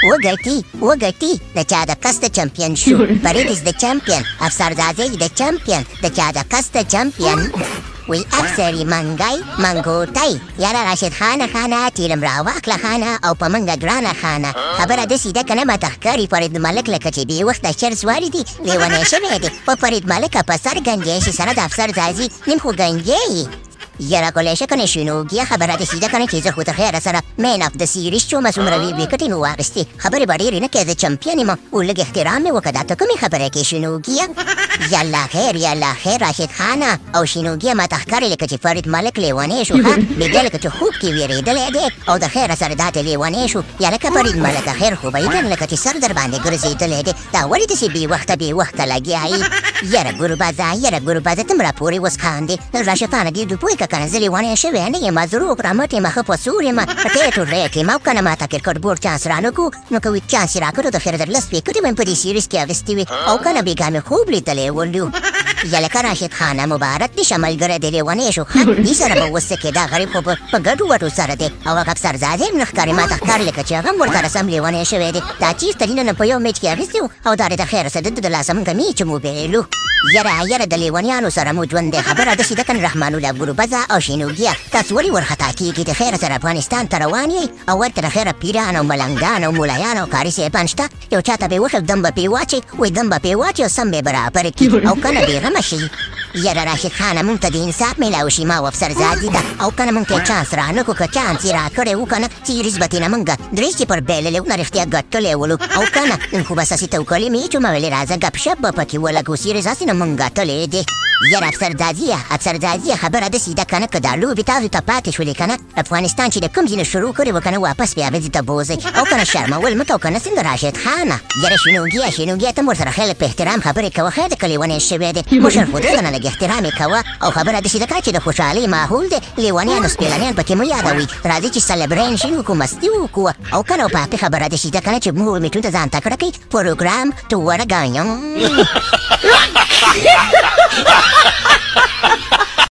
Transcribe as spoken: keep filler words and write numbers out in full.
وګټي وګټي د چا د کس د چمپیون شو فرید از د چمپیون افسرزادی د چمپیون د چا د کس د چمپیون وی افسری منګای منګوټی یاره راشد خانه خانه تیلم راواخله خانه او په منګه ګرانه خانه خبره داسې ده که نه ماته ښکاري فرید ملک لکه چې بې وخته چرس واري دي لیونی شوی دی په فرید ملکه په سر ګنجی شي سره د افسرزادي نیم خو ګنجی یاره کولی شه کنه شنوګیه خبره داسې ده کنه چې زه خو تر خیره سره مین اف د سیریز شومه څومره وی ویکټې مې واخیستې خبرې به ډېرې نه کوې زه چمپین یم او لږ احترام مې وکړه دا ته کومې خبرې کوې شنوګیه یالله خیر یالله خیر راشد خانه او شنوګیه ماته ښکاري لکه چې فرید ملک لیونی شو ښه بېبیا لکه چې خوب کې وېرېدلی دی او د خیره سره داسې لیونی شو یا لکه فرید ملکه خیر خو به یې کنه لکه چې سر در باندې ګرځېدلی دی دا ولې داسې بې وخته بې وخته لګیا یې یاره ګوربازه یاره ګوربازه ته م راپورې اوس خاندې راشد خانه دې د پوهې که کنه زه لیونی شوی نه یم ضرور پرمټ یم ښه په سور یم ټیټو ریټ یم او که نه ماته کرکټ بورډ چانس رانکړو نو که وي چانس یې راکړو د خیر در لس ویکټې به مې په دې سیریز کې اخیستې وي او که نه بېګا مې خوب لیدلی ولو یا لکه راشد خانه مبارک دې شه ملګری دې لیونی شو ښه دې سره به اوس څه کې دا غریب خو په ګډو وټو سره دی او هغه افسرزادی هم نه ښکاري ماته ښکاري لکه چې هغه هم ورسره سم لیونی شوی دی دا چیز ترینه نه په یو میچ کې اخیستی و او دا د خیر سره د د لاسه مونږ میچ مو بېلو یره یره د لیونیانو سره مو ژوند دی خبره داسې ده کنه رحمان الله ګروبزه او شینوګیه تاسو ولې ورخطا کېږئ د خیره سره افغانستان ته روان یئ او ورته د خیره پیران او ملنګان او ملایان او قاري صاحبان شته یو چا ته به یې وښل دم به پرې واچئ وایي دم به پرې واچئ او سم به یې برابر کړي او که نه بېغمه شي یاره راشد خانه مونږ ته د انصاف میلاو شي ما و افسرزادي ده او که نه مونږ ته یې چانس رانکړو که چانس یې راکړی و که نه سیریز به تېنه مونږ درې چې پر بایللی و نه رښتیا ګټلی ولو او که نه نن خو بس هسې توکلې میچ ومه ویلې راځه ګپ شپ به پکې ولګو سیریز هسې نه مونږ ګټلی دی یاره افسرزادیه افسرزادیه خبره داسې ده که نه که دا لوبې تاسو ته پاتې شولې که نه افغانستان چې د کوم ځای نه شروع کړې وه که نه واپس بیا بېځې ته بوځئ او که نه شرمول مه کوه که نه څنګه راشد خانه یاره شنوګیه شنوګیه ته م ورسره خیلی په احترام خبرې کوه خیر د که لیونی شوی دی مشر خو ده نه لږ احترام یې کوه او خبره داسې ده که چې د خوشحالۍ ماحول دی لیونیان او سپېلنیان پکې مه یادوئ راځئ چې سلیبریشن وکړو مستي وکړو او که نه په حقي خبره داسې ده که نه چې مور میټون ته ځان تکړه کوي پروګرام تو ورګایم